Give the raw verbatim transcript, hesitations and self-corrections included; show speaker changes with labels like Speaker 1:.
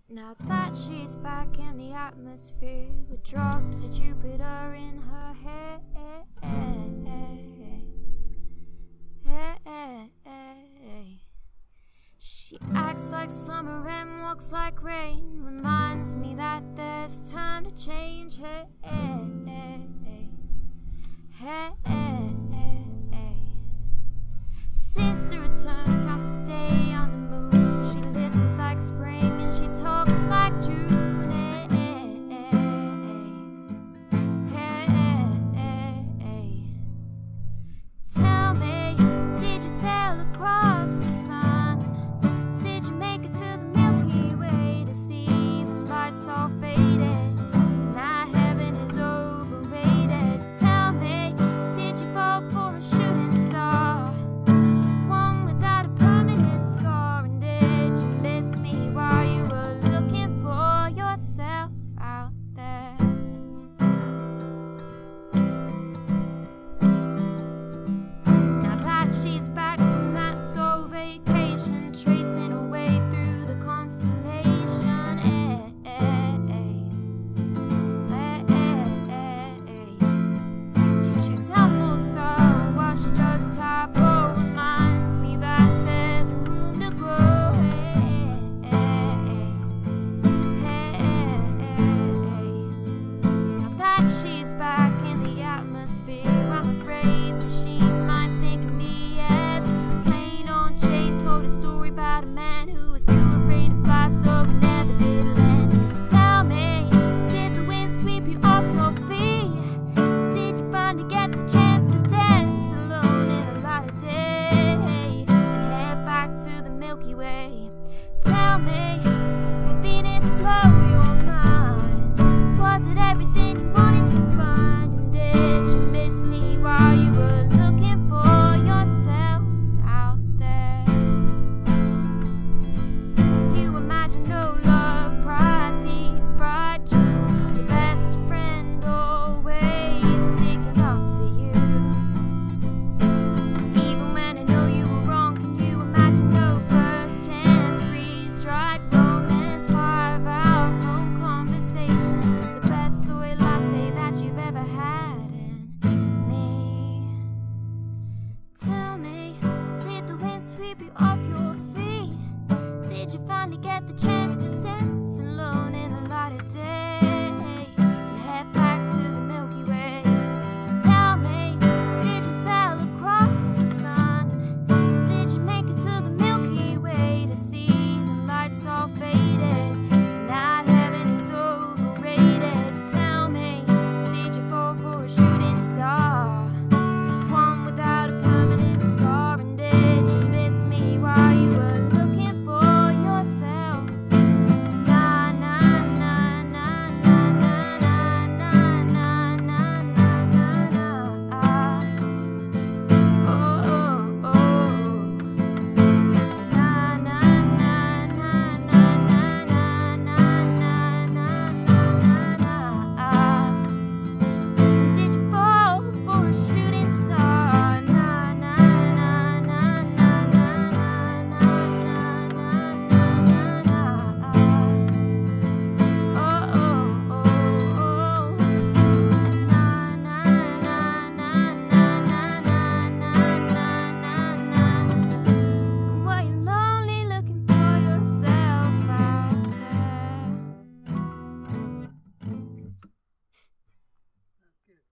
Speaker 1: Now that she's back in the atmosphere with drops of Jupiter in her hair, she acts like summer and walks like rain, reminds me that there's time to change. Hey, hey, hey. Since the return, trying to stay on the move, she listens like spring